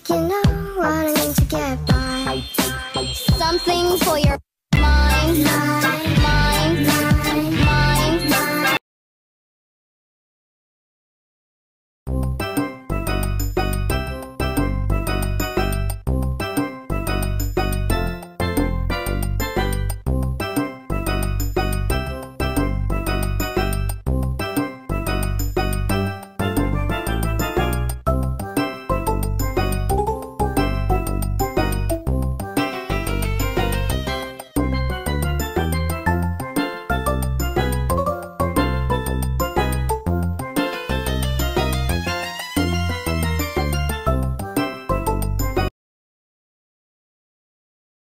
like you know what I mean to get by. Something for your mind.